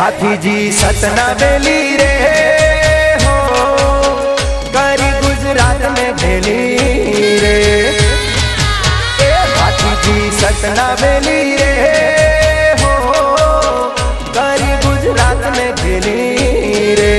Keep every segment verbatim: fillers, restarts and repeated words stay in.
भाथी जी सतना बेली रे हो करी गुजरात में भेली रे। ए भाथी जी सतना बेली रे हो करी गुजरात में भेली रे।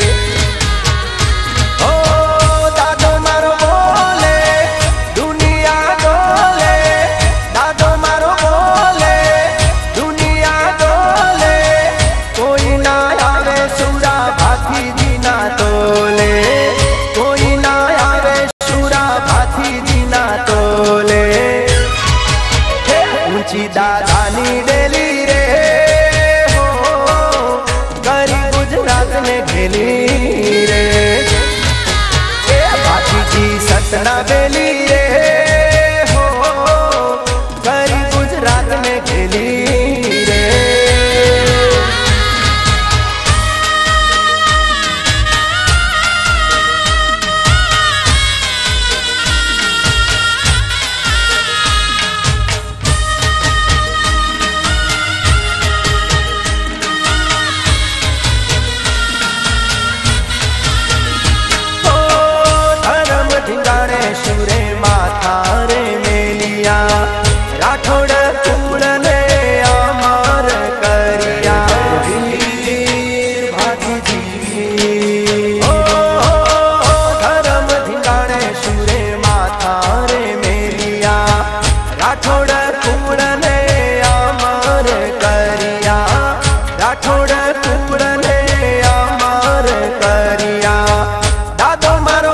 दादानी डेली रे हो करी गुजरात में भेली रे। ए भाथी जी सतना बेली रे हो करी गुजरात में भेली रे। शुरे माथा रे मेलिया राठौड़ कुल ने अमर करिया भाथी जी। ओ धर्म धिंगाणे शुरे माथा रे मेलिया राठौड़ कुल ने अमर करिया राठौड़ कुल ने अमर करिया। दादो मारो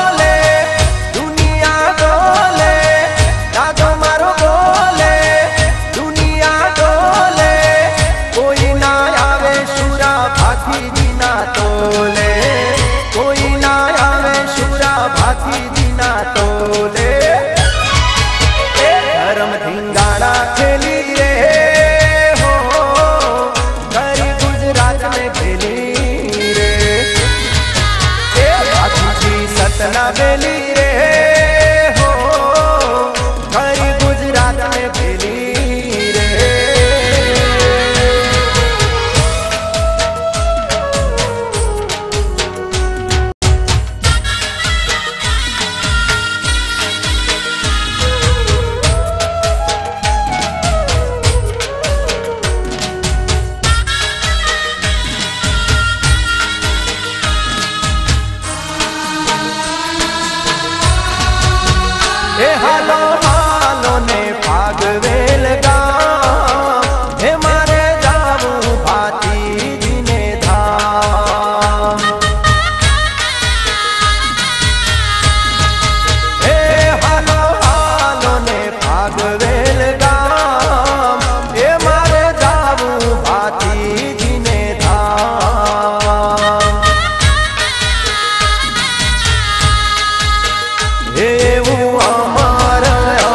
धिंगाड़ा खेली रे हो करी गुजरात में भेली रे। ए भाथी जी सतना बेली रे हो करी गुजरात में भेली रे। ए हालो हालो ने भागवेल गाम हे मारे जाऊं भाथी जी ने धाम। ए हालो हालो ने भागवेल गाम हे मारे जाऊं भाथी जी ने धाम। हे वो अमर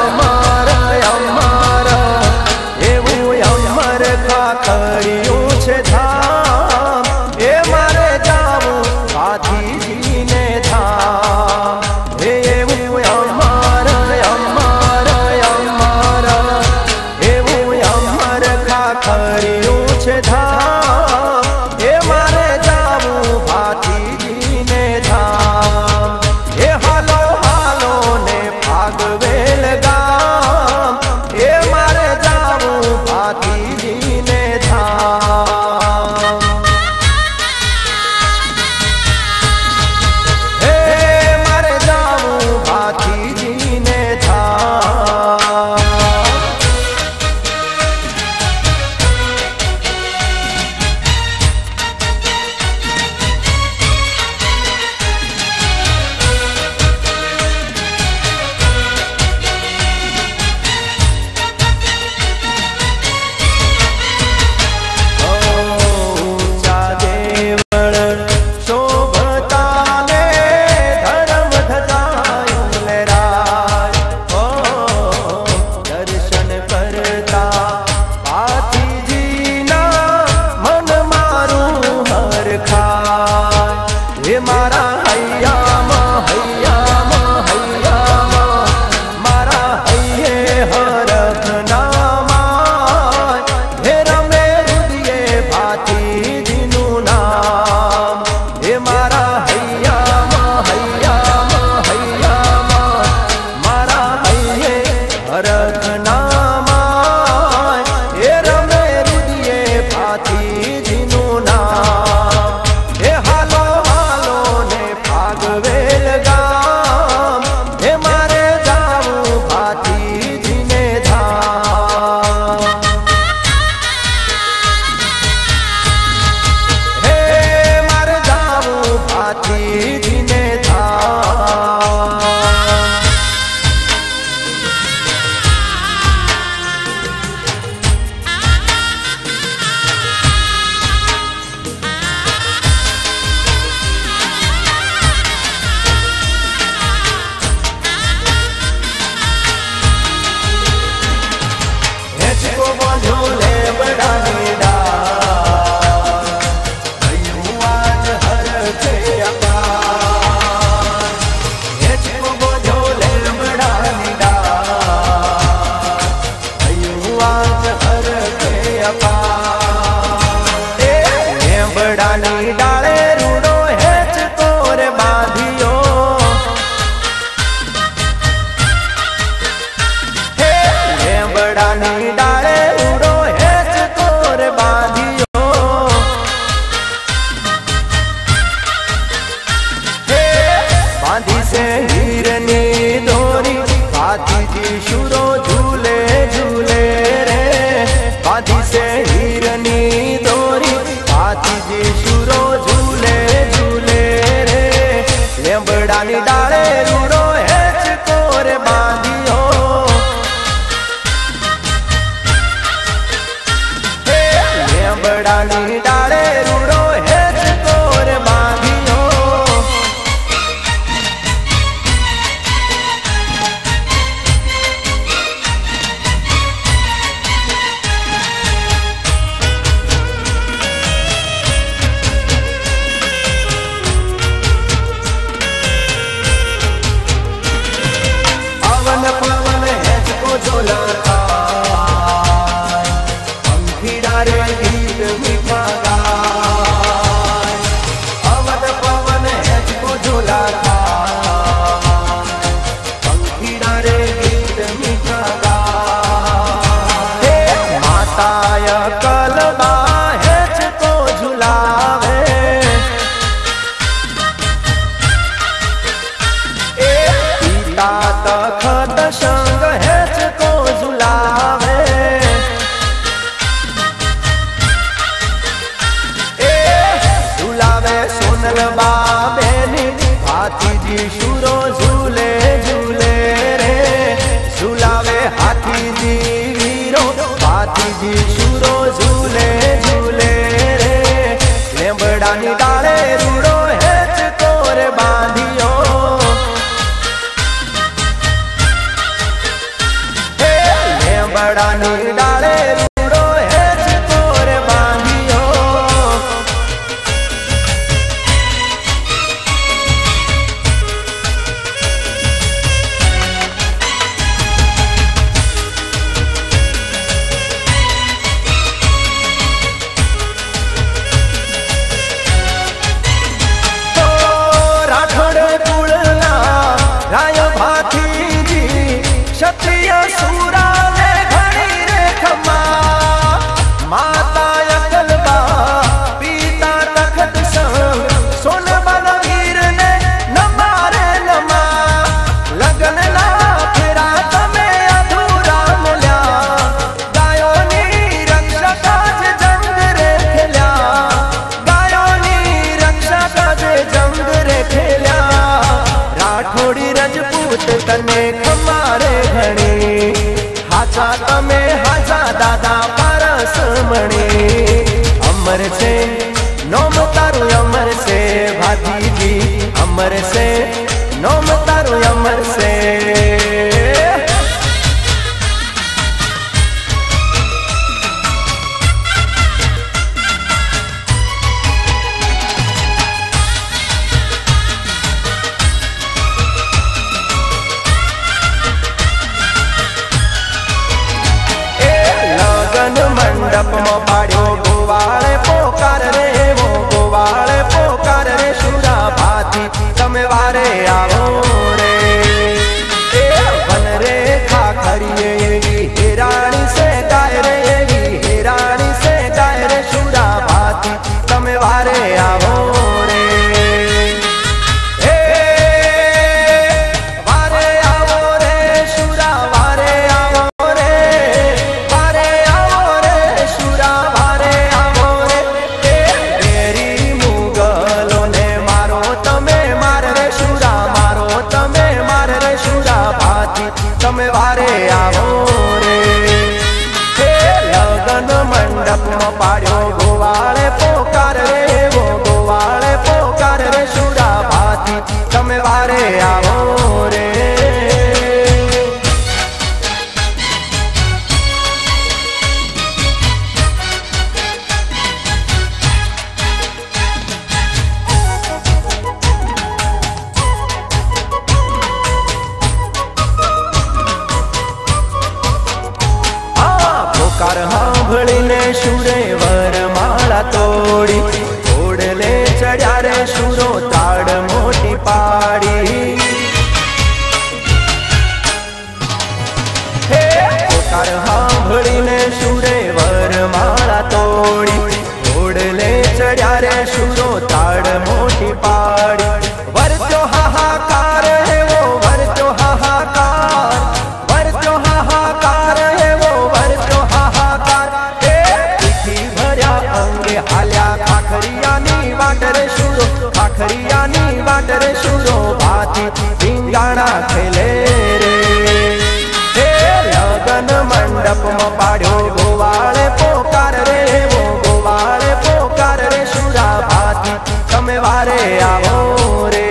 લીમડાની ડાળે રૂડો હેચ કોર બાંધ્યો હે બાંધી છે હીરની દોરી ભાતીજી શુરો ઝૂલે ઝૂલે રે બાંધી છે હીરની દોરી ભાતીજી શુરો ઝૂલે ઝૂલે રે લીમડાની ડાળે રૂડો હેચ કોર બાંધ્યો લીમડાની ડાળે રૂડો હેચ કોર બાંધ્યો પવન પવન હેચકો ઝોલતા પંખીડા રે ગીત મીઠા ગાય પવન પવન હેચકો ઝોલતા પંખીડા રે ગીત મીઠા ગાય માતાય કલબા હેચકો ઝુલાવે પિતા તખત સંગ હેચકો ઝુલાવે એ ઝુલાવે સોનલ બાબેની હાથીજી શુરો ઝૂલે ઝૂલે રે ઝુલાવે હાથીજી વીરો હાથીજી શુરો ઝૂલે ઝૂલે રે લીમડાની ડાળે રૂડો હેચકો રે બાંધ્યો લીમડાની ડાળે રૂડો હેચકો રે બાંધ્યો તો રાઠોડ કુળના રાય ભાથીજી ક્ષત્રિય સુરાને ઘણી રે ખમા માતા અકલબા પિતા તખત સંગ સોનબન વીરને નમા રે નમા લગનના ફેરા તમે અધૂરા મળ્યા ગાયોની રક્ષા કાજે જંગ રે ખેલ્યા ગાયોની રક્ષા કાજે જંગ રે ખેલ્યા રાઠોડી રજપૂત તને ખમારે ઘણી હાચા તમે હાચા દાદા પારસ મણી અમર છે નોમ તારું અમર છે ભાતીજી અમર છે નોમ તારું અમર છે મંડપમાં પાડ્યો ગોવાળે પોકાર રે વો ગોવાળે પોકાર રે શુરા ભાતી તમે વારે આવો રે એ વન રે ખાખરીએ એવી હેરાણી સે ગાય રે એવી હેરાણી સે ગાય રે શુરા ભાતી તમે વારે આવો રે એ વારે આવો રે શુરા વારે આવો રે વારે આવો રે શુરા વારે આવો રે એ વેરી મુગલોને મારો તમે માર રે શુરા મારો તમે માર રે શુરા ભાતી તમે વારે આવો રે હે લગન મંડપમાં પાડ્યો ગોવાળે પોકાર રે વો ગોવાળે પોકાર રે શુરા ભાતી તમે વારે આવો રે પોકાર સાંભળીને શુરે વરમાળા તોડી ઓડલે ચડ્યા રે શુરો તાડ મોટી પાડી હે પોકાર સાંભળી राठोड़ी घोड़ले चढ़्या रे शुरो ताड़ मोटी पाड़ी वरत्यो हाहाकार है वो वरत्यो हाहाकार वरत्यो हाहाकार है वो वरत्यो हाहाकार तीखी भर्या अंगे हाल्या खाखरिया नी वाटर शुरो खाखरिया नी वाटर शुरो भाती ढींगाणा खेले रे लगन मंडप में पाड्यो गोवाळे पोकार रे वो गोवाळे पोकार रे शुरा भाती तमे वारे आवो रे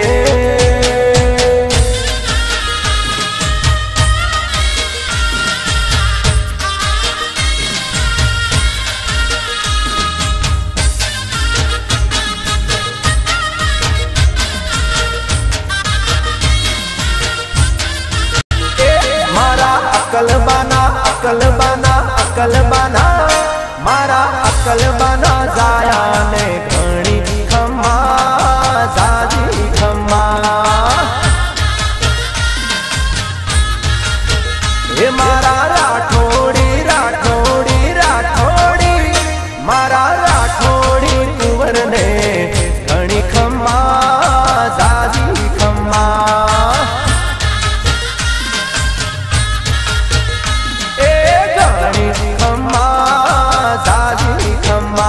अकल बना अकल बना अकल बना मारा अकल बना जाया ने घणी खम्मा जाजी खम्मा हे मारा राठोड़ी राठोड़ी राठोड़ी मारा राठोड़ी कुंवर ने घणी खम्मा जाजी खम्मा खम्मा जाजी खम्मा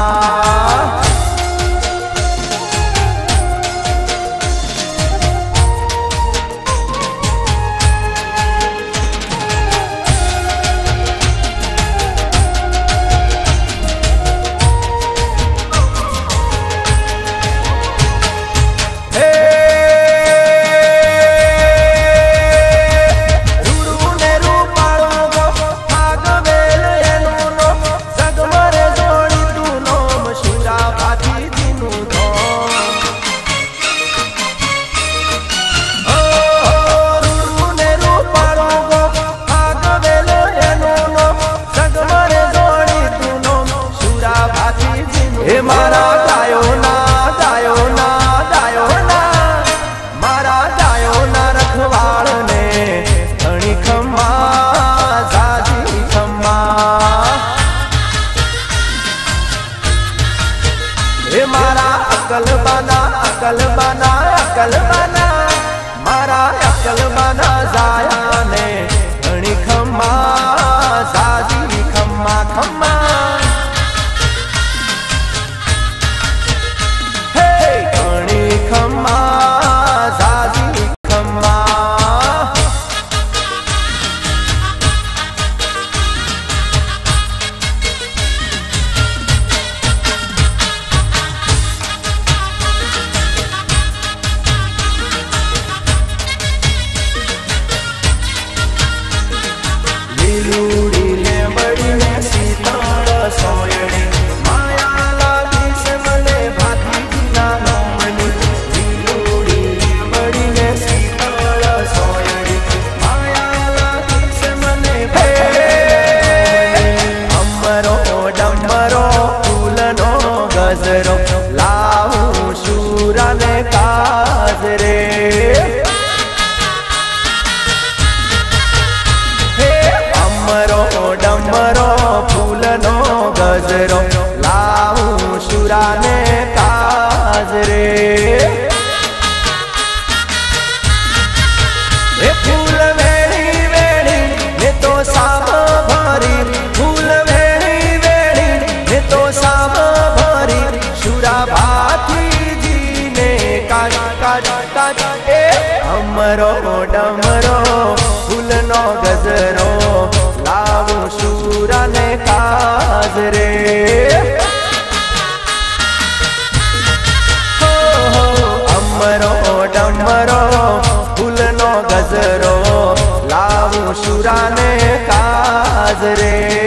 हे मारा गायो ना गायो ना गायो ना मारा गायो ना रखवाड़ ने घणी खम्मा जाजी खम्मा हे मारा अकल बना अकल बना अकल बना मारा अकल बना जाया ने घणी खम्मा जाजी खम्मा खम्मा खम्मा जाजी खम्मा लीलूड़ी ले बड़ी ने सीताड़ सोयड़ी माया लागी से मले भाती ना नमनी गजरो लाऊं शूरा ने काज रे हे अमरो डमरो फूलनो गजरो लाऊं शूरा ने काज रे हे फूल वेणी वेणी ने तो साम भरी फूल वेणी वेणी ने तो साम शुरा भाती जी ने काज काज काज ए अमरो डमरो फूलनो गजरो लावो शूरा ने काज रे हो हो अमरो डमरो फूलनो गजरो लावो शूरा ने काज रे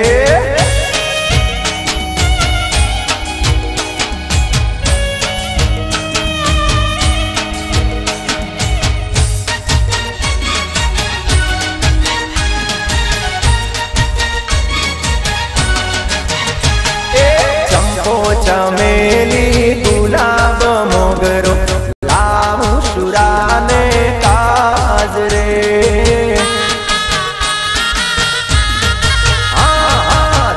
चमेली गुलाब मोगरो लाऊं शूरा ने काज रे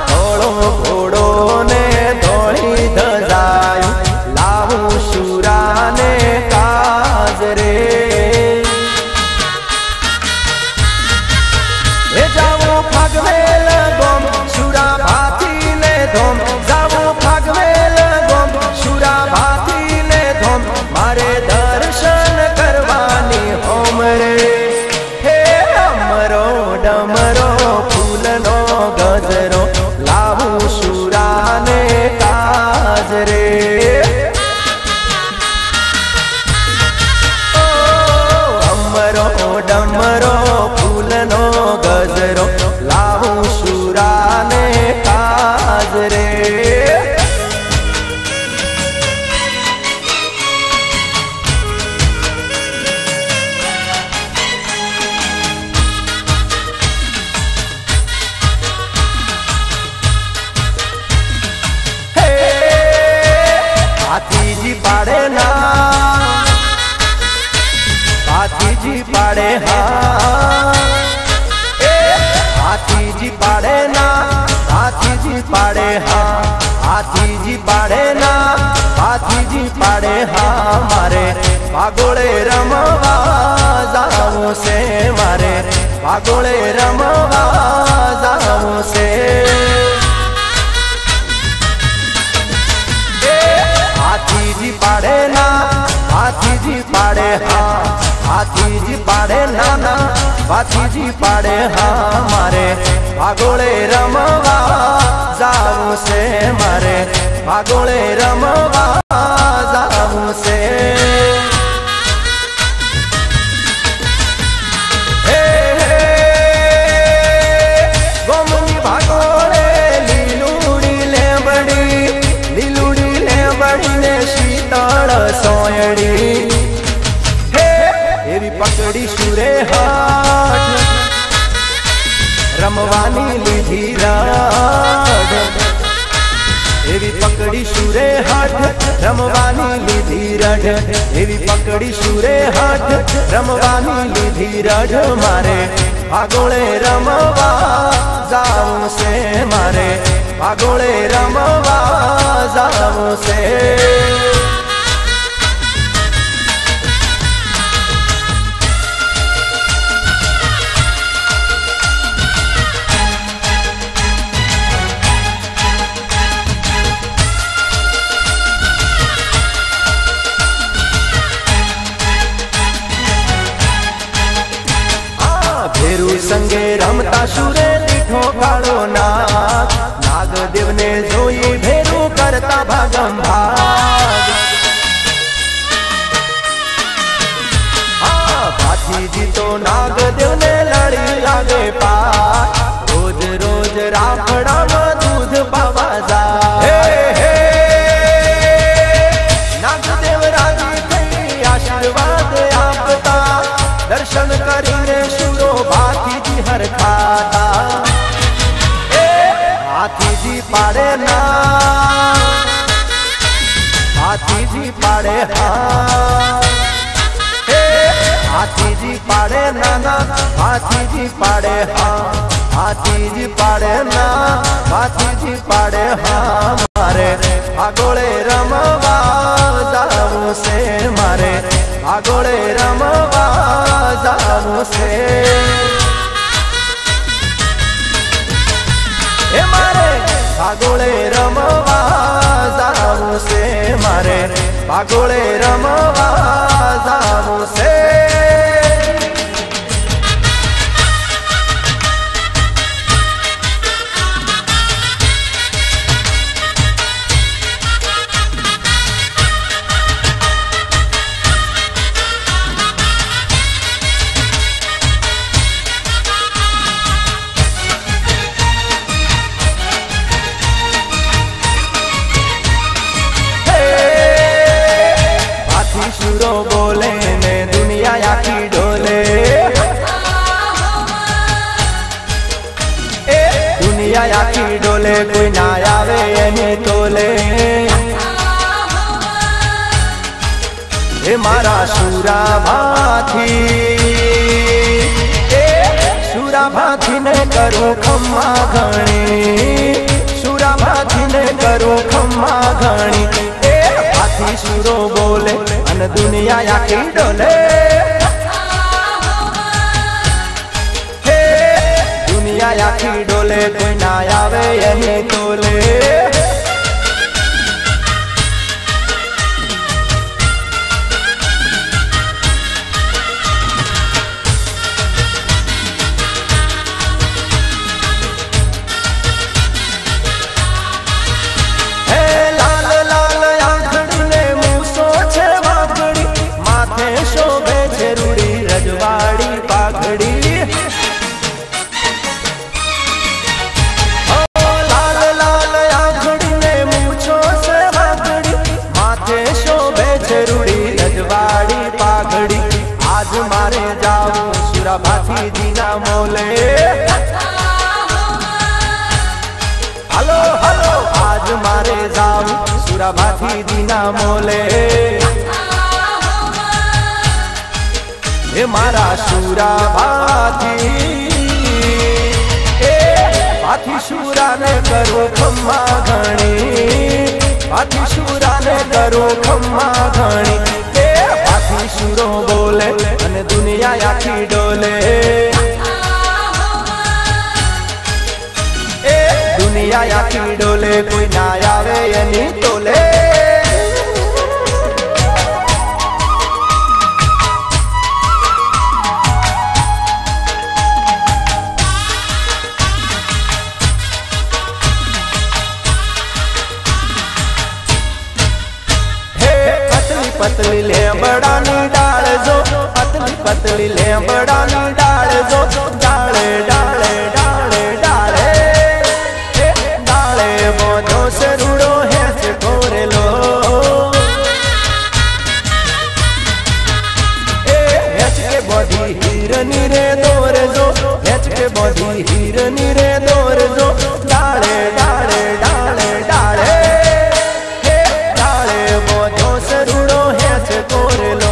डमरो फूलनो गजरो लावू सुराने काज रे। डमरो डमरो फूलनो गजरो लावू सुराने काज रे। हाथी जी पाड़े ना हाथी जी पाड़े हाँ हाथी जी पाड़े ना हाथी जी पाड़े हाँ हाथी जी पाड़े ना हाथी जी पाड़े हाँ मारे भागोड़े रमवा जाऊं से मारे भागोड़े रमवा जाऊं से। हाथी जी पाड़े ना हाथी जी पाड़े हाँ हाथी जी पाड़े ना ना हाथी जी पाड़े हाँ मारे भागोड़े रमवा जाऊं से मारे भागोड़े रमवा जाऊं से। हे हे गोमनी भागोड़े लीलूड़ी ले बड़ी लीलूड़ी ले बड़ी ने शीतल सोयड़ी एवी पकड़ी सुरे हाथ रमवानी लीधी राड एवी पकड़ी सुरे हाथ रमवानी लीधी राड एवी पकड़ी सुरे हाथ रमवानी लीधी राड मारे भागोड़े रमवा जाऊं से मारे भागोड़े रमवा जाऊं से। भेरू संगे रमता सुरे दीठो काड़ो नाग नागदेव ने जोई भेरू करता भागम भाग। हाँ भाथी जी तो नागदेव ने लड़ी लागे पार रोज रोज राफड़ा में दूध पावा जा। नागदेव राजी थई आशीर्वाद आपता दर्शन करीने सुरो भाथी जी हर खाता। हाथी जी पाड़े ना हाथी जी पाड़े हाँ हाथी जी पाड़े ना ना हाथी जी पाड़े हाँ हाथी जी पाड़े ना हाथी जी पाड़े हाँ मारे भागोड़े रमवा जाऊं से मारे भागोड़े रमवा जाऊं से। ए मारे भागोड़े रमवा जाऊं से मारे भागोड़े रमवा जाऊं से। सुरो बोले ने दुनिया आखी डोले ए दुनिया आखी डोले कोई ना आवे एने तोले। ए मारा सुरा भाथी ए सुरा भाथी ने करो खम्मा घणी सुरा भाथी ने करो खम्मा घणी। हाथी सुरो बोले अन दुनिया आखी डोले हे दुनिया आखी डोले कोई ना आवे यही तोले। सुरा भाती दीना मोले हे मारा सुरा भाती ए भाती सुरा ने करो खम्मा घणी भाती सुरा ने करो खम्मा घणी ए भाती सुरो बोले अने दुनिया आखी डोले ए दुनिया आखी डोले कोई ना आवे एनी तोले पतली ले बड़ा नी डाल जो पतली पतली ले बड़ा नी डाल जो डाले डाले डाले डाले डाले बोझों से रूड़ो है से कोरे लो ए हेच के बॉडी हिरनी रे दौर जो हेच के बॉडी हिरनी रे दौर जो डाले डाले डाले डाले डाले बोझों से रूड़ो कोरे लो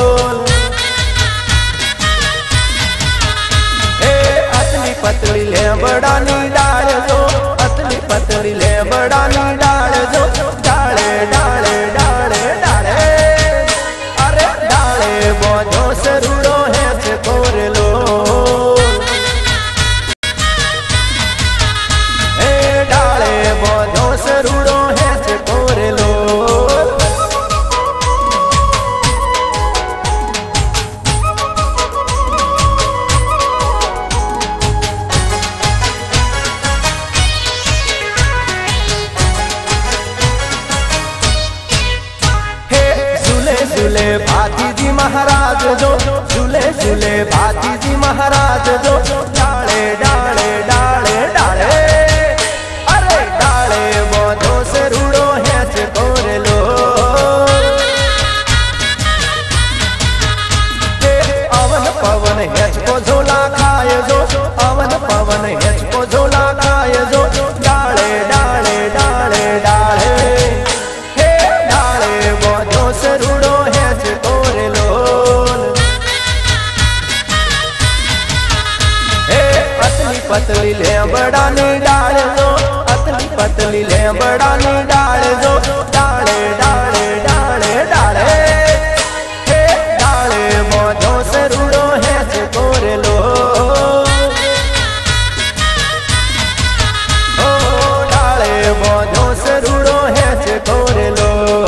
ए अतली पतली ले बड़ा नी डाल जो अतली पतली ले बड़ा नी डाल जो डाले डाले डाले डाले अरे डाले बोझों से रूड़ो है से कोरे लो ए डाले बोझों से रूड़ो है से कोरे लो झूले भाती जी महाराज जो झूले झूले भाती जी महाराज जो डाले डाले डाले डाले अरे डाले बोझों से रूड़ो है से कोरे लो अवन पवन हेच को झोला खाए जो अवन पवन हेच को झोला खाए जो डाले डाले डाले डाले हे डाले बोझों से रूड़ो कोरे लो ए अतली पतली ले बड़ा नी डाल जो अतली पतली ले बड़ा नी डाल जो डाले डाले डाले डाले हे डाले बोझों से रूड़ो है से कोरे लो ओ डाले बोझों से रूड़ो है से कोरे लो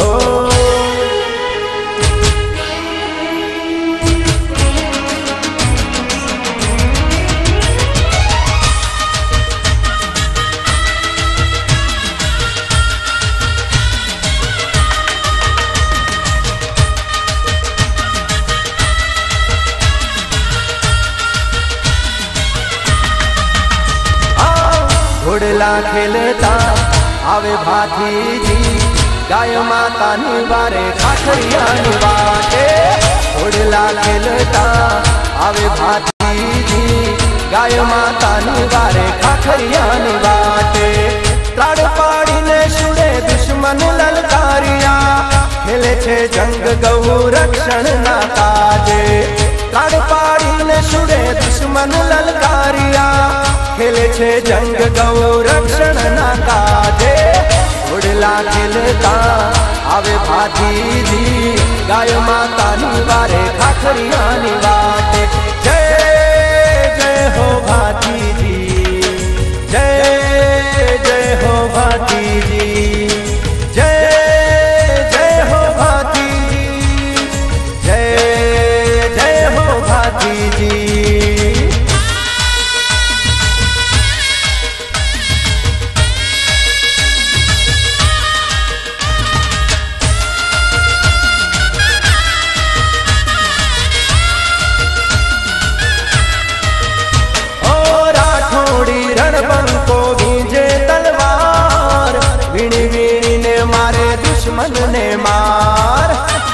घोड़ला खेलता आवे भाती जी गाय माता निवारे खाखरिया निवाटे घोड़ला खेलता आवे भाती जी गाय माता निवारे खाखरिया निवाटे त्राड़ पाड़ी ने छुड़े दुश्मन ललकारिया खेले छे जंग गौ रक्षण ना काजे त्राड़ पाड़ी ने छुड़े दुश्मन ललकारिया खेले छे जंग गौ रक्षण ना काजे घोड़ला खेलता आवे भाती जी गाय माता निवारे खाखरिया निवाटे जय जय हो भाती जी जय जय हो भाती जी जय जय हो भाती जी जय जय हो भाती जी दुश्मन ने मार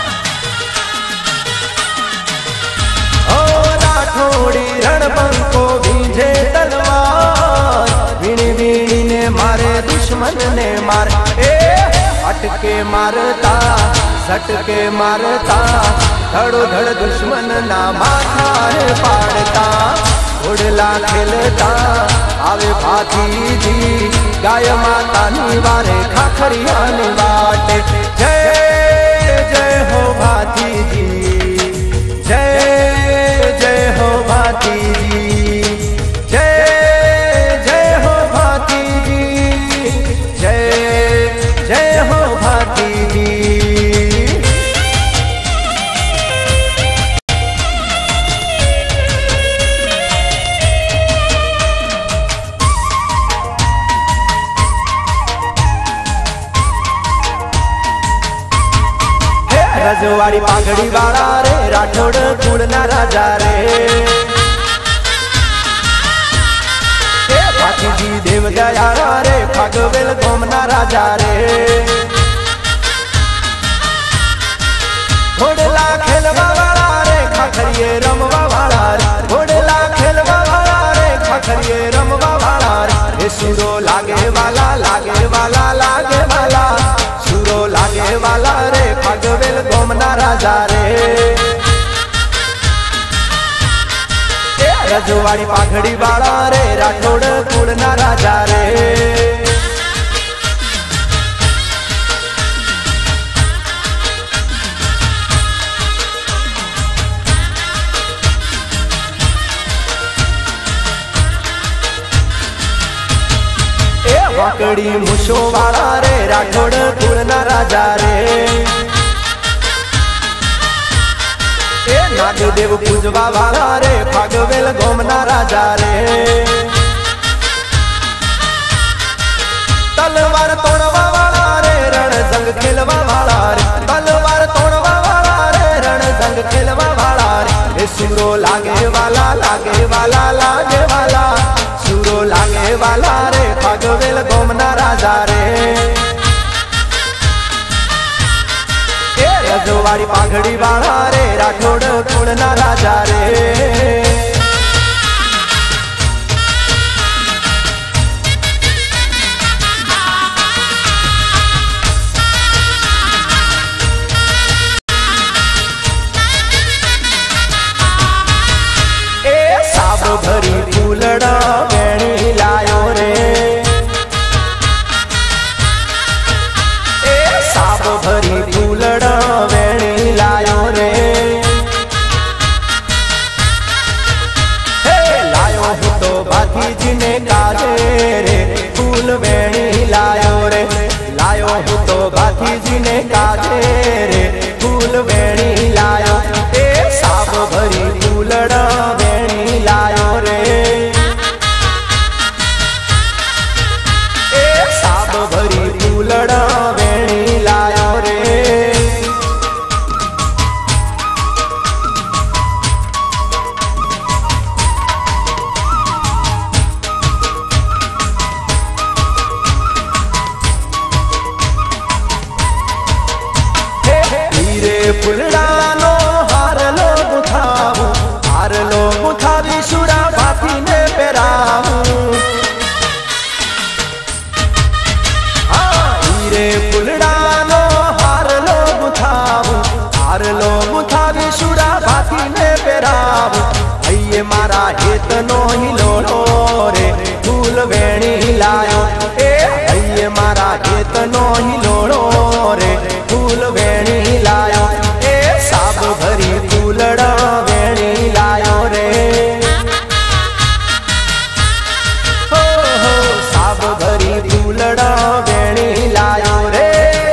ओ राठौड़ी रणबंको भींजे तलवार वीणी वीणी ने मारे दुश्मन ने मार ए फटके मारता झटके मारता धड़ो धड़ दुश्मन ना माथा पाड़ता घोड़ला खेलता आवे भाती जी गाय माता निवारे खाखरिया वाटे जय जय हो भाती जी जय जय हो भाती जी जय जय हो भाती जी जय जय हो भाती जी। रजवाड़ी पाघड़ी वाला रे राठौड़ कुलना राजा रे भाती जी देव दयारा रे फागवेल गोमना राजा रे घोड़ला खेलवा वाला रे खाखरिए रमवा वाला रे घोड़ला खेलवा वाला रे खाखरिए रमवा वाला रे सुरो लागे वाला लागे वाला लागे वाला सुरो लागे वाला रे फागवेल गोमना राजा रे रजवाड़ी पाघड़ी वाला रे राठौड़ कुलना राजा रे। वाकड़ी मुशो वाला रे राठौड़ कुलना राजा रे नागदेव पूजवा वाला रे फागवेल गोमना राजा रे तलवार तोड़वा वाला रे रण संग खेलवा वाला रे तलवार तोड़वा वाला रे रण संग खेलवा वाला रे सुरो लागे वाला लागे वाला लागे वाला सुरो लागे वाला रे फागवेल गोमना राजा रे रजवाड़ी पाघड़ी वाला रे राठौड़ कुलना राजा रे। ए साब भरी फूलड़ा वेणी लायो रे ए साब भरी फूलड़ा वेणी लायो रे हे लायो हूँ तो भाती जी ने काजे रे फूल वेणी लायो रे लायो हूँ तो भाती जी ने काजे रे फूल वेणी लायो ए साब भरी फूलड़ा वेणी लायो रे ए साब भरी फूलड़ा वेणी लायो रे। फुलड़ा नो हार लो गुथावू हार लो गुथावी शुरा भाती ने पेरावू हाँ हीरे फुलड़ा नो हार लो गुथावू हार लो गुथावी शुरा भाती ने पेरावू अये मारा हेत नो हिलोड़ो रे फूल वेणी लायो ए अये मारा हेत नो हिलोड़ो रे फूल वेणी लायो साब भरी फूलड़ा वेणी लायो रे हो हो साब भरी फूलड़ा वेणी लायो रे।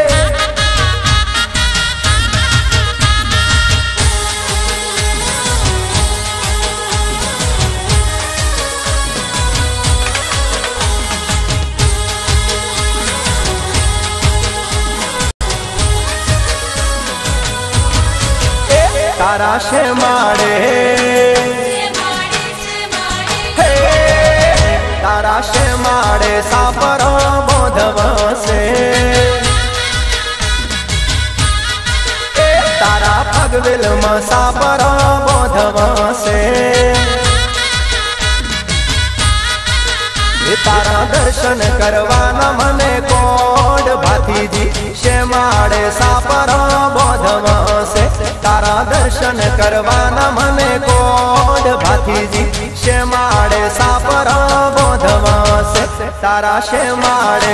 तारा से माड़े तारा से माड़े सापरो बोधव से तारा पगविल में सापरो बोधव से तारा दर्शन करवाना मने कोड भाती भातीजी शेमाड़े सापर बोधवसे तारा दर्शन करवाना मने कोड भातीजी शेमाड़े सापर बोधवसे तारा शेमाड़े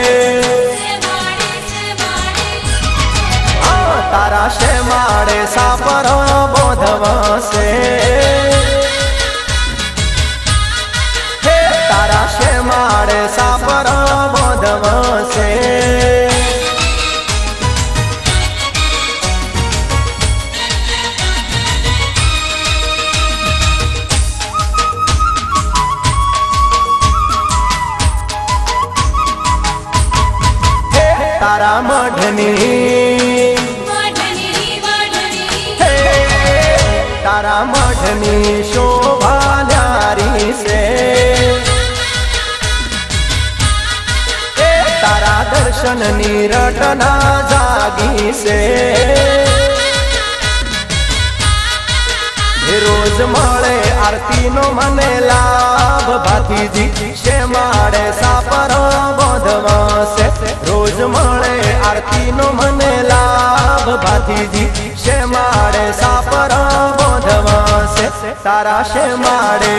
तारा शेमाड़े सापर बोधवसे तारा शेमाड़े सापर बोधवसे तारा मढ़नी तारा मढ़नी शोभा न्यारी से तारा दर्शन निरटना जागी से रोज मळे आरती नो मने लाभ भातीजी शेमाड़े सापर बोधवसे रोज मळे आरती नो मने लाभ भातीजी शेमाड़े सापर बोधवसे तारा शेमाड़े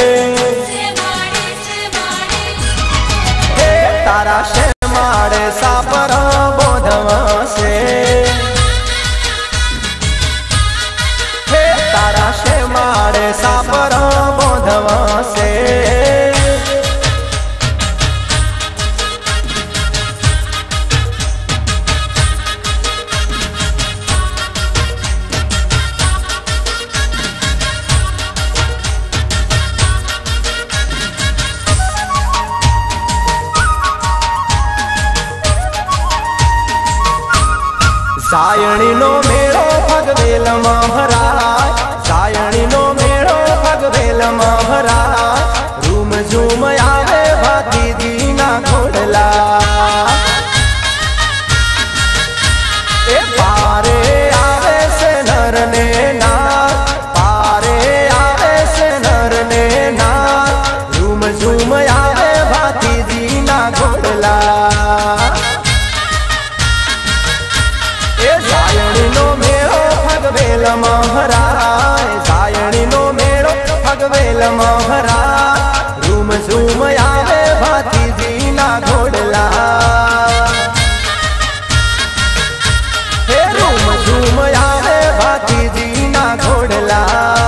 तारा शेमाड़े सापर बोधवसे तारा शेमाड़े सापर बोधवसे सायणी नो मेळो भगवेल महाराज सायणी नो मेळो भगवेल महाराज रूम झूम आवे भातीजी ना घोड़ला ए पारे आवे से नर ने नार पारे आवे से नर ने नार रूम झूम आवे भातीजी ना घोड़ला सायणी नो मेळो भगवेल महाराज सायणी नो मेळो भगवेल महाराज रूम झूम आवे भातीजी ना घोड़ला हे रूम झूम आवे भातीजी ना घोड़ला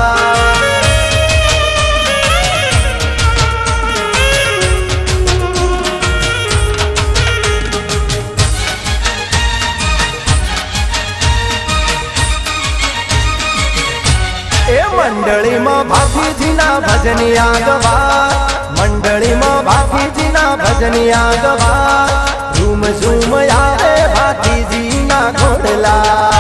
मंडली में भातीजी ना भजनिया गवा मंडली में भातीजी ना भजनिया गवा झूम झूम आवे भातीजी ना घोड़ला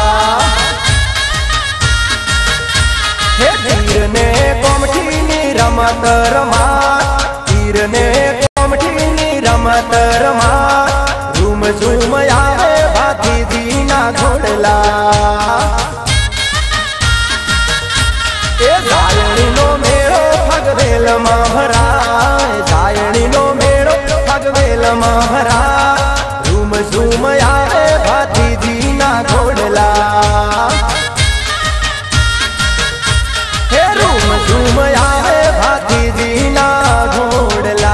हे तीर ने कोमठी नी रमत रमा तीर ने कोमठी नी रमत रमा झूम झूम आवे भातीजी ना घोड़ला सायणी नो मेळो भगवेल महाराज सायणी नो मेळो भगवेल महाराज झूम झूम आवे भातीजी ना घोड़ला हे रूम झूम आवे भातीजी ना घोड़ला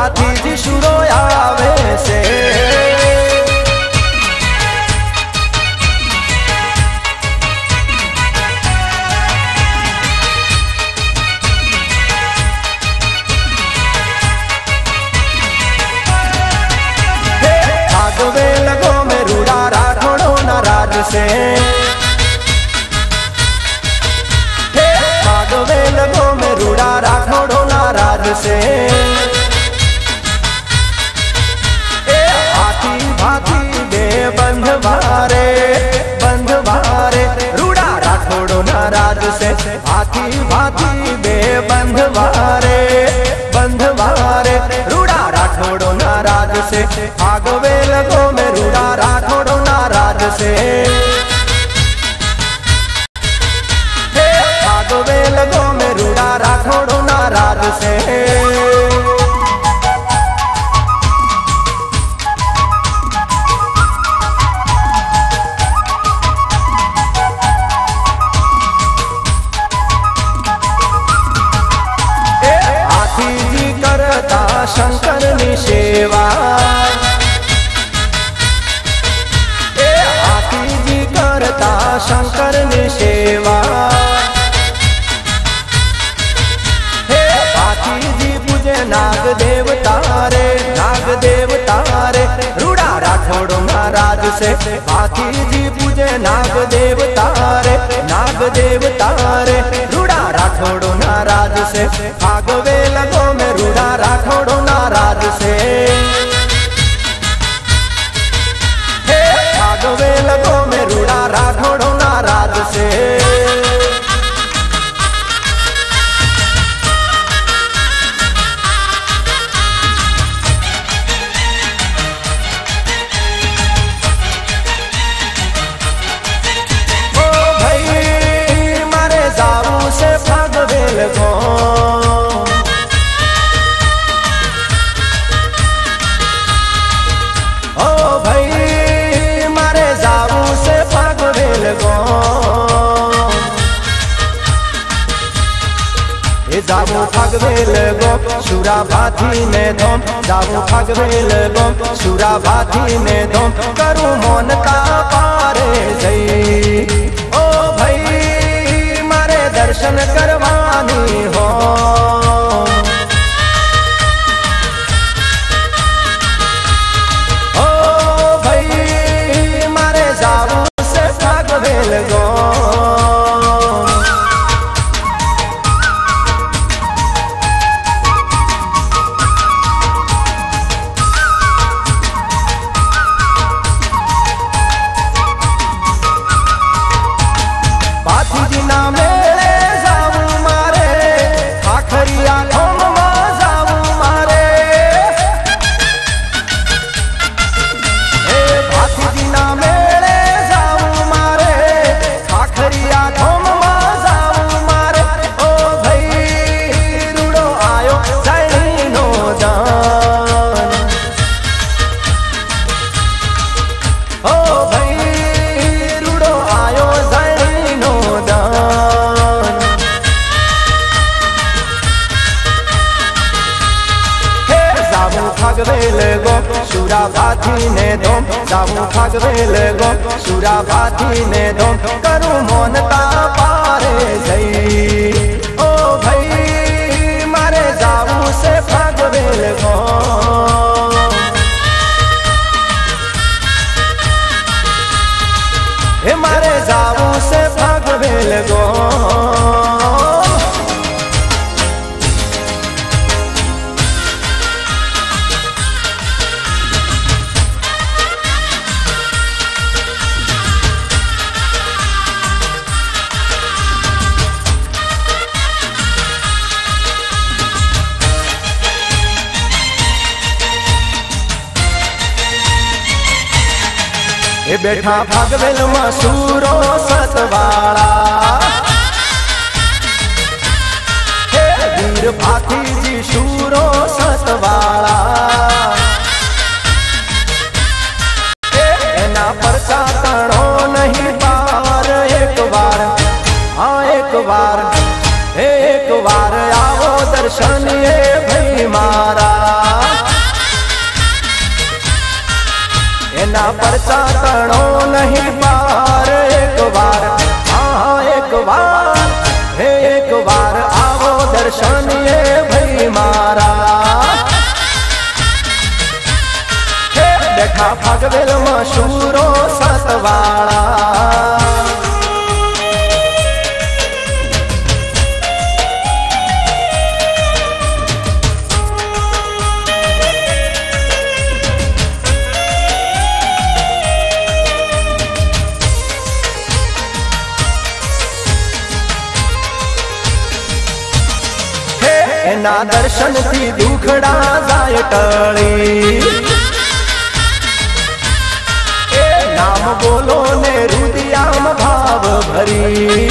भाथी जी शुरो आवे से। भागवे लगो में रूड़ा राठौड़ो ना राज से। भागवे लगो में रूड़ा राठौड़ो ना राज से। भाती भाती बे बंध भारे बंध भारे रूड़ा राठौड़ो ना राज से। भाती भाती बे बंध भारे बंध भारे रूड़ा राठौड़ो ना राज से। भागवे लगो में रूड़ा राठौड़ो ना राज से। भागवे लगो में रूड़ा राठौड़ो ना राज से। शंकर नी सेवा ए हाथी जी करता शंकर नी सेवा। हे हाथी जी पूजे नाग देवता रे नाग देवता रे रूड़ा राठौड़ो ना राज से। हाथी जी पूजे नाग देवता रे नाग देवता रे रूड़ा राठौड़ो ना राज से। भागवे लगो में रूड़ा राठौड़ो ना राज से। हे भागवे लगो में रूड़ा राठौड़ो ना राज से। ओ भाई मारे जाऊ से भागवे लगो। जाऊ भागवे लगो सुरा भाथी ने धोम। जाऊ भागवे लगो सुरा भाथी ने धोम। करूँ मोन का पारे जई ओ भाई मारे दर्शन करवानी हो। ओ भाई मारे जाऊ से भागवे लगो। भागवे लगो सुरा भाथी ने धोम। जाऊ भागवे लगो सुरा भाथी ने धोम। करूँ मोन ता पारे जई ओ भाई मारे जाऊ से भागवे लगो। हे मारे जाऊ से भागवे लगो। ए बैठा भागवेल मसूरो सतवाड़ा। हे वीर भाथी जी शूरो सतवाड़ा। एना परचा तणो नहीं पार एक बार हाँ एक बार एक बार आओ दर्शन ये भई मारा। एना दर्शन थी दुखड़ा जाय टळी। ए नाम बोलो ने हृदयाम भाव भरी।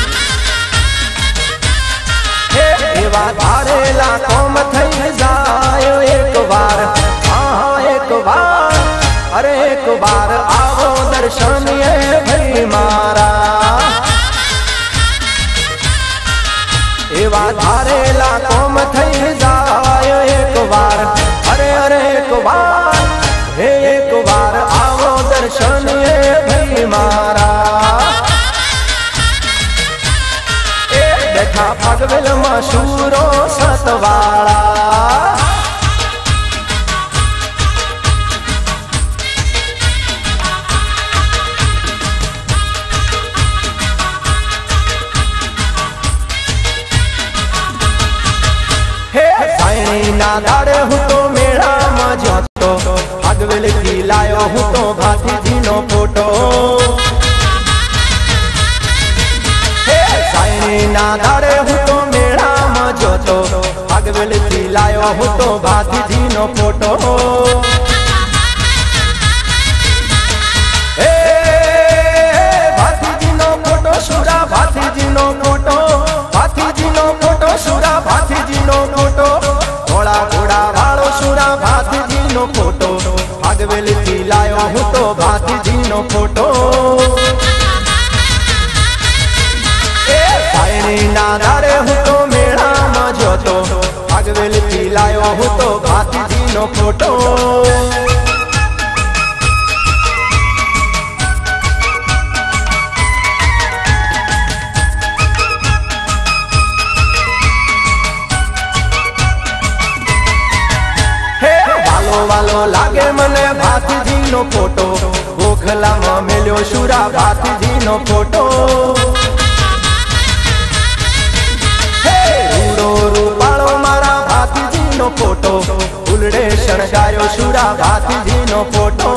हे एवा धारेला कोम थई जाय एक बार, हाँ एक बार, अरे एक बार आवो दर्शन ये भई मारा। एवा धारेला कोम थई जाय एक बार, अरे अरे एक बार, हे एक बार आवो दर्शन ये भई मारा। ए देखा भगवेल मशूरो सतवाड़ा। ना दाड़े हूँ तो मेरा मजा तो भगवेल की लायो हूँ तो भाती जी नो फोटो। ना दाड़े हूँ तो मेरा मजा तो भगवेल की लायो हूँ तो भाती जी नो फोटो। भाती जी नो फोटो सुरा भाती जी नो फोटो, भाती जी नो फोटो सुरा भाती जी नो फोटो। घोड़ा घोड़ा वालो सुरा भाती जी नो फोटो, भगवेल की लायो हूँ तो भाती जी नो फोटो। ए सायरी ना दारे हूँ तो मेरा मजो तो भगवेल की लायो हूँ तो भाती जी नो फोटो। वालो लागे मने भाती जी नो फोटो, गोखला में मिलो शुरा भाती जी नो फोटो। हे रूडो रूपालो मारा भाती जी नो फोटो, उलड़े शणगायो शुरा भाती जी नो फोटो।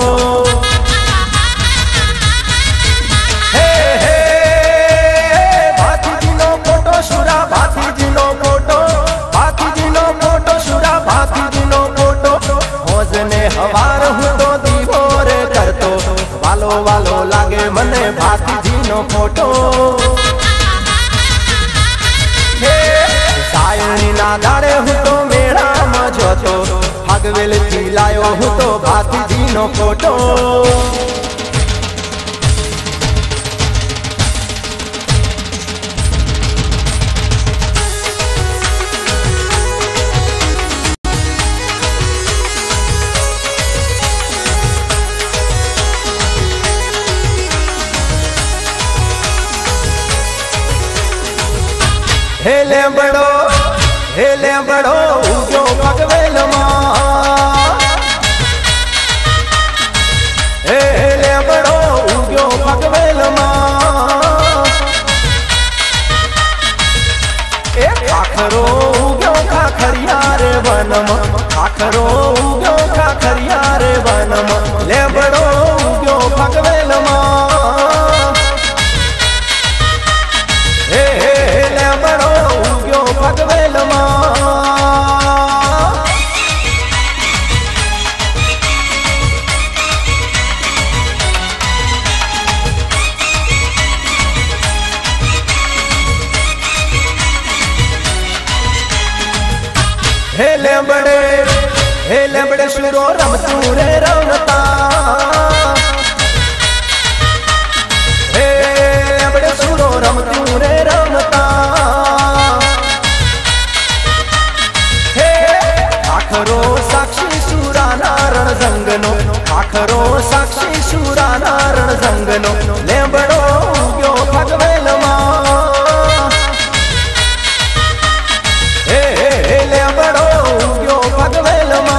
हे हे भाती जी नो फोटो शुरा भाती जी नो फोटो, भाती जी नो फोटो शुरा भाती जी नो फोटो। ने हवार हूँ तो दीवोर करतो, वालो वालो लागे मने भाती जी नो फोटो। हे सायणी ना दाड़े हूँ तो मेरा मजो तो भगवेल की लायो हूँ तो भाती जी नो फोटो। हेले बड़ो हेले बड़ो उगो भगवेल मां, हेले बड़ो उगो भगवेल मां। ए खाखरो उगो खाखरिया रे वनम, खाखरो उगो खाखरिया रे वनम। ले बड़ो उगो भगवेल मां, भगवेल मां। हेले बड़े हेले बड़े शुरो रमतू रे रमता, हेले बड़े शुरो रमतू रे रमता। आखरो साक्षी शूरा नारण जंगनो, आखरो साक्षी शूरा नारण जंगनो। ले बड़ो उग्यो भगवेल मां, हे हे ले बड़ो उग्यो भगवेल मां।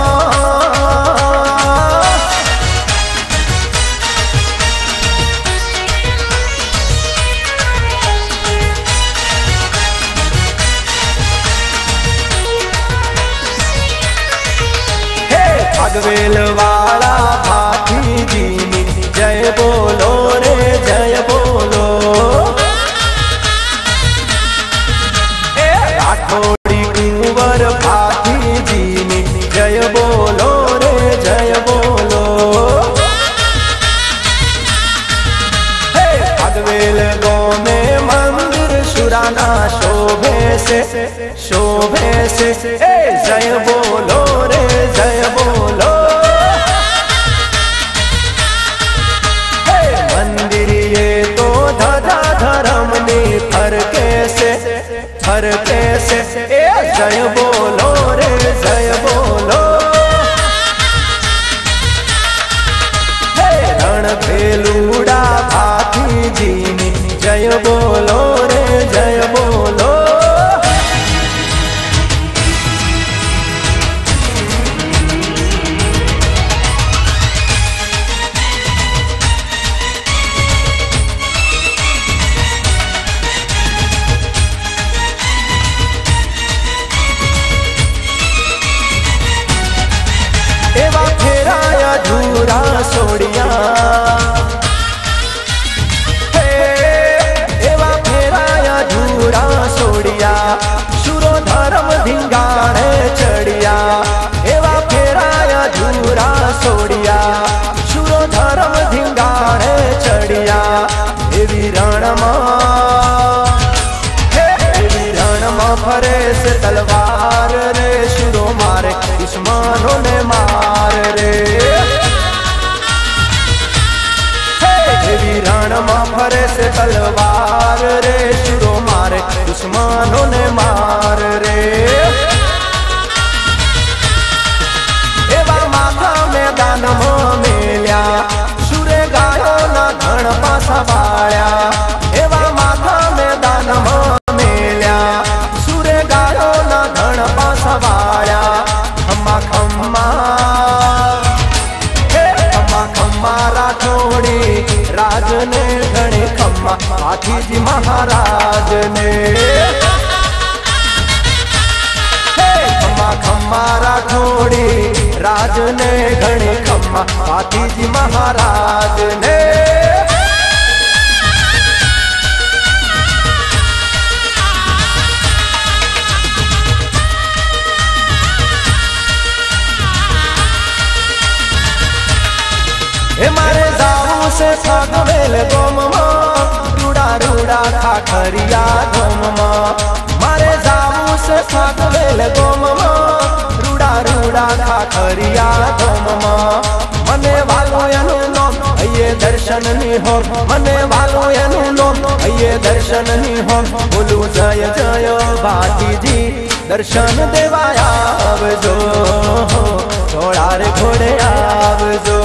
भगवेल वाला भाती जी जय बोलो रे जय बोलो। ए राठौड़ी कुंवर से शोभे से ए जय बोलो रे जय बोलो। हे मंदिर ये तो धजा धर्मनी फरके से फरके से ए जय बोलो रे जय बोलो। हे रण भेलूड़ा हाथी जीनी जय बोलो रे जय बोलो। एवा फेराया झूरा सोड़िया हे एवा फेराया झूरा सोड़िया शुरो धर्म धिंगाणे चढ़िया। एवा फेराया झूरा सोड़िया शुरो धर्म धिंगाणे चढ़िया। एवी रणमा हे एवी रणमा फरे से तलवार रे शुरो मारे दुश्मनों ने मार रे। देवी रणमा फरे से तलवार रे शुरो मारे दुश्मनों ने मार रे। एवा माथा मैदान में मेल्या शुरे गायो ना धन पासा बाळ्या। एवा माथा मैदान में मेल्या शुरे गायो ना धन पासा बाळ्या। खम्मा खम्मा हे खम्मा खम्मा राठोड़ी राज ने घणे खम्मा हाथी जी महाराज ने। हे खम्मा खम्मा राठोड़ी राज ने घणे खम्मा हाथी जी महाराज ने। हे मारे जाऊ से फागवेल गोम रूड़ा रूड़ा खाखरिया गोम मारे जाऊ से फागवेल गोम रूड़ा रूड़ा खाखरिया गोम। मने वालो एनु नोम अये दर्शन नी हो मने वालो एनु नोम अये दर्शन नी हो। बोलू जय जय भाटी जी दर्शन देवाया आवजो घोड़ा रे घोड़े आवजो।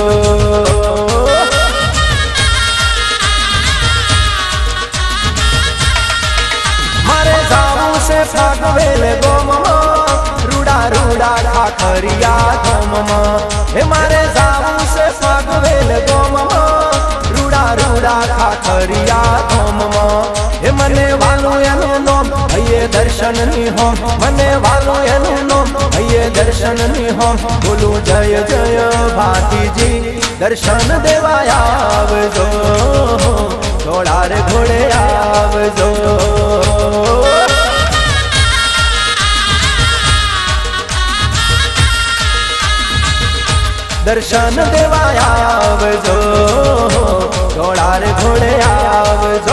मारे जाऊ से फागवेल गोम रूड़ा रूड़ा खाखरिया गोम। हे मारे जाऊ से फागवेल गोम रूड़ा रूड़ा खाखरिया गोम। हे मने वालो एनु नोम अये दर्शन नी हो मने वालो एनु नोम अये दर्शन नी हो। बोलू जय जय भाटी जी दर्शन देवाया आवजो घोड़ा रे घोड़े आवजो। दर्शन देवाया आवजो घोड़ा रे घोड़े आवजो।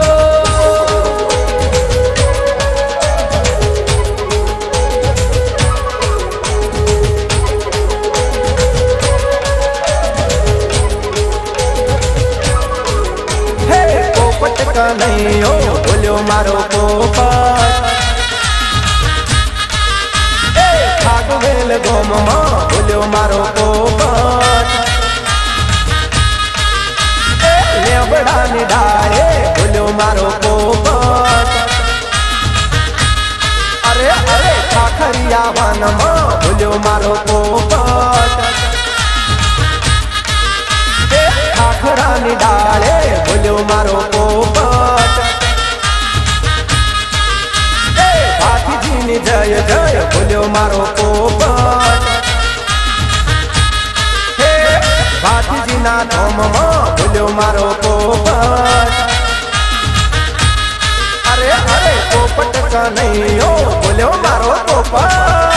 नहीं हो बोलो मारो पोपट फागवेल गोम बोलो मारो पोपट। लेबड़ा निडाले बोलो मारो पोपट। अरे अरे खाखरिया वन बोलो मारो पोपट। खाखरा निडाले बोलो मारो पोपट। हाथी जी ने जय जय बोलो मारो पोपट। हे हाथी जी ना धोम बोलो मारो पोपट। अरे अरे पोपट का नहीं हो बोलो मारो पोपट।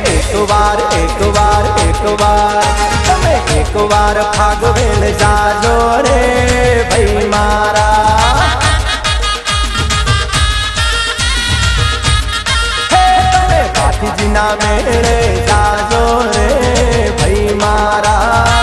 एक बार एक बार एक बार तमे एक बार फागवेल जाजो रे भाई मारा। हे तमे काठीजीना मेले जाजो रे भाई मारा।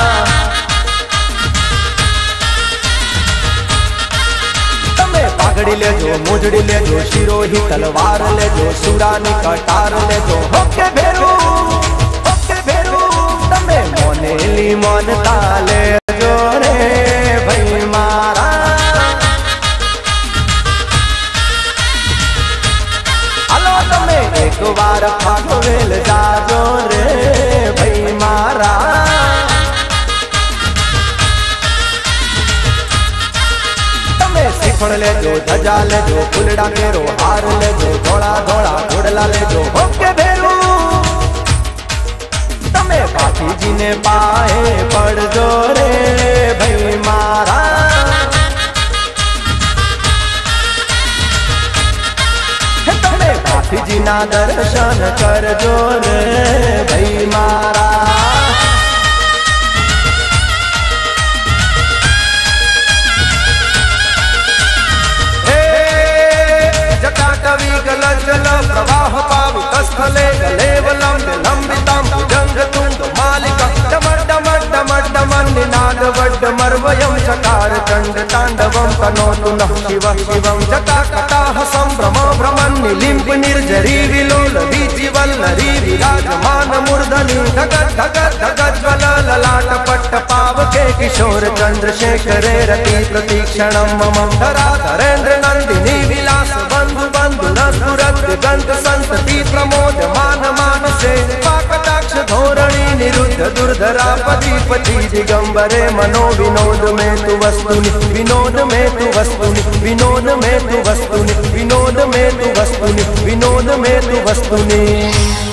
पागड़ी ले जो मुजड़ी ले जो शिरोही तलवार ले जो सुरानी कटार ले जो होके भेरू होके भेरू तमे मोनेली मन ताले जो रे भाई मारा। हलो तमे एक बार फागवेल जाजो रे भाई मारा। श्रीफल ले जो ध्वजा ले जो फुलड़ा केरो हार ले जो धोड़ा धोड़ा घोड़ला ले जो होके भेरू तमे काठीजी ने पाए पड़ जो रे भाई मारा। तमे काठीजी ना दर्शन कर जो रे भाई मारा। प्रवाह पावित स्थले गलेवलम लंबितम भुजंग तुंग मालिका डमर डमर डमर डमर निनाद वड्ड मर्वयम चकार चंड तांडवम तनोतु नः शिव शिवम जटा कटाह संभ्रम भ्रमण निलिम्प निर्जरी विलोल बीजिवल्लरी विराजमान मूर्धनि धगत धगत धगत ज्वल ललाट पट्ट पावके किशोर चंद्रशेखरे रति प्रतीक्षणम मम धरा धरेन्द्र नंदिनी विलास बंधु बंधु रघुरथ गंत संतति प्रमोद मान मानसे पाकटाक्ष धोरणी निरुद्ध दुर्धरा पति पति दिगंबरे मनो विनोद में तु वस्तुनि विनोद में तु वस्तुनि विनोद में तु वस्तुनि विनोद में तु वस्तुनि विनोद में तु वस्तुनि।